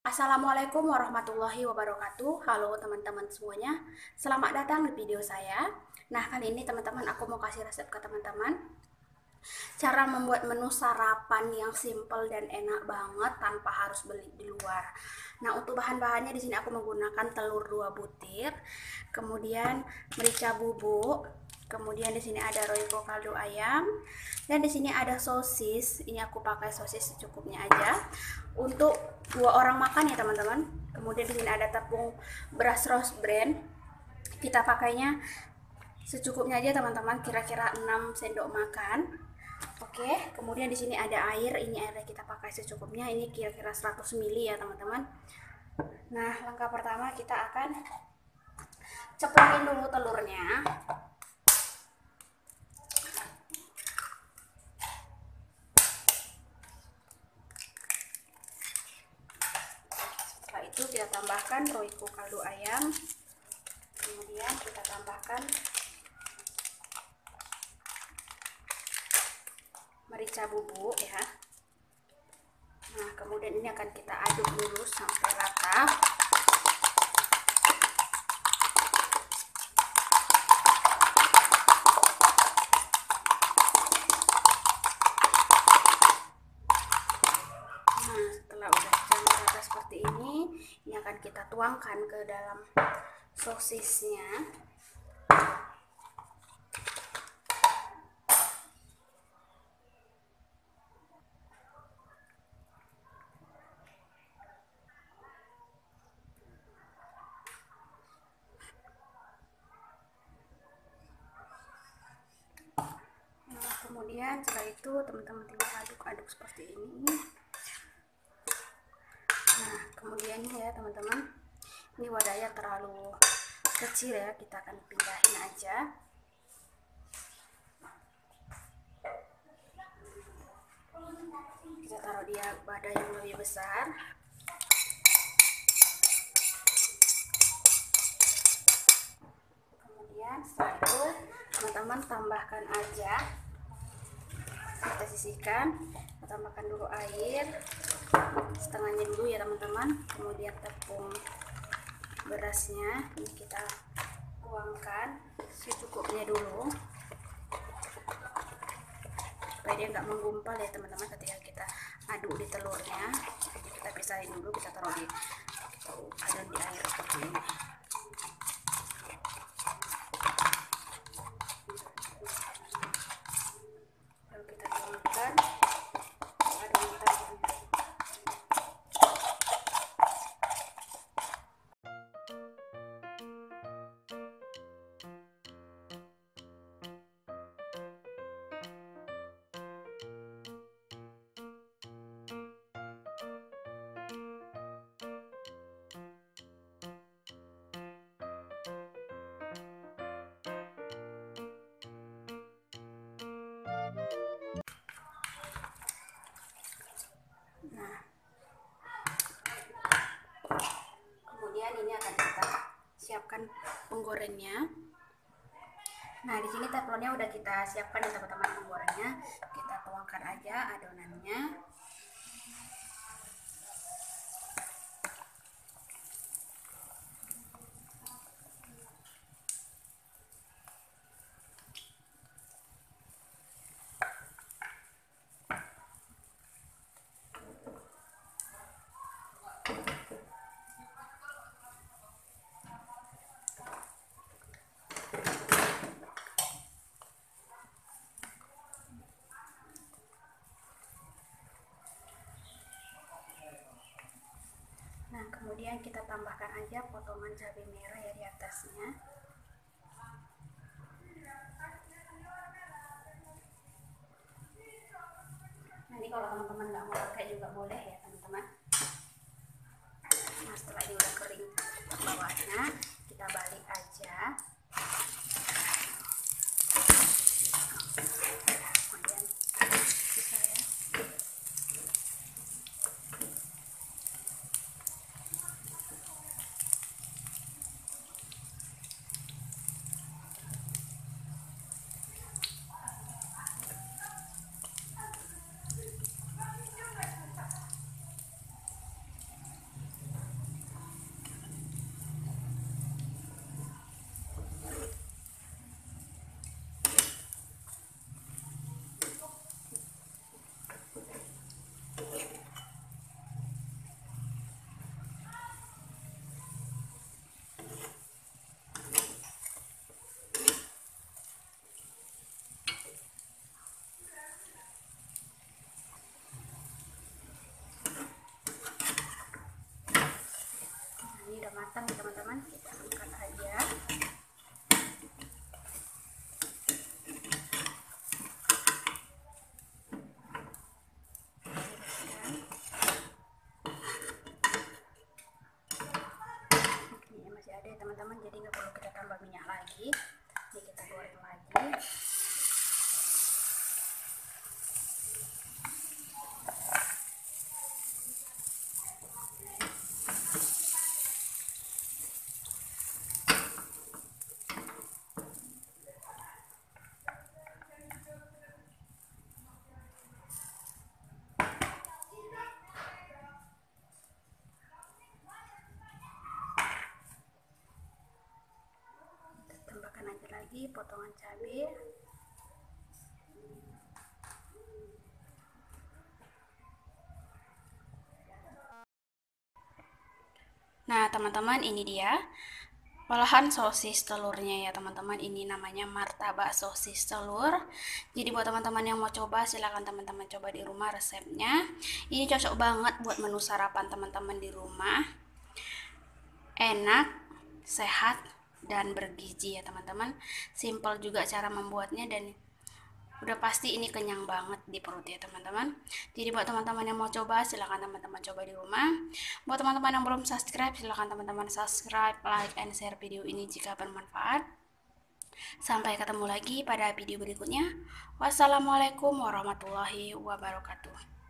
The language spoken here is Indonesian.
Assalamualaikum warahmatullahi wabarakatuh. Halo teman-teman semuanya. Selamat datang di video saya. Nah, kali ini teman-teman aku mau kasih resep ke teman-teman. Cara membuat menu sarapan yang simple dan enak banget tanpa harus beli di luar. Nah, untuk bahan-bahannya di sini aku menggunakan telur 2 butir, kemudian merica bubuk, kemudian di sini ada royco kaldu ayam, dan di sini ada sosis. Ini aku pakai sosis secukupnya aja untuk 2 orang makan ya teman-teman. Kemudian di sini ada tepung beras Rose Bran. Kita pakainya secukupnya aja teman-teman, kira-kira 6 sendok makan. Oke, kemudian di sini ada air. Ini airnya kita pakai secukupnya. Ini kira-kira 100 ml ya teman-teman. Nah, langkah pertama kita akan ceplok dulu telurnya. Setelah itu kita tambahkan royco kaldu ayam. Kemudian kita tambahkan merica bubuk ya. Nah, kemudian ini akan kita aduk dulu sampai rata. Nah, setelah udah jadi rata seperti ini akan kita tuangkan ke dalam sosisnya. Kemudian setelah itu teman-teman tinggal aduk-aduk seperti ini. Nah, kemudian ya teman-teman, ini wadahnya terlalu kecil ya, kita akan pindahin aja. Kita taruh di wadah yang lebih besar. Kemudian setelah itu teman-teman tambahkan aja, kita sisihkan, kita tambahkan dulu air setengahnya dulu ya teman-teman. Kemudian tepung berasnya ini kita tuangkan secukupnya dulu supaya dia nggak menggumpal ya teman-teman ketika kita aduk di telurnya. Jadi kita pisahin dulu, kita taruh di adon di air seperti ini. Lalu kita tuangkan adon tadi. Nah, kemudian ini akan kita siapkan penggorengnya. Nah, di sini teflonnya udah kita siapkan ya teman-teman penggorengnya. Kita tuangkan aja adonannya. Nah, kemudian kita tambahkan aja potongan cabai merah ya di atasnya. Nanti kalau teman-teman nggak mau pakai juga boleh ya teman-teman. Nah, setelah ini udah kering bawahnya, kita balik aja. Kemudian bisa ya. matang ya teman-teman. Kita angkat aja. Ini masih ada ya teman-teman, jadi nggak perlu kita tambah minyak lagi. Ini kita goreng lagi. Tambahkan aja lagi potongan cabai. Nah teman-teman, ini dia olahan sosis telurnya ya teman-teman. Ini namanya martabak sosis telur. Jadi buat teman-teman yang mau coba, silahkan teman-teman coba di rumah resepnya. Ini cocok banget buat menu sarapan teman-teman di rumah. Enak, sehat, dan bergizi ya teman-teman. Simple juga cara membuatnya, dan udah pasti ini kenyang banget di perut ya teman-teman. Jadi buat teman-teman yang mau coba, silahkan teman-teman coba di rumah. Buat teman-teman yang belum subscribe, silahkan teman-teman subscribe, like, and share video ini jika bermanfaat. Sampai ketemu lagi pada video berikutnya. Wassalamualaikum warahmatullahi wabarakatuh.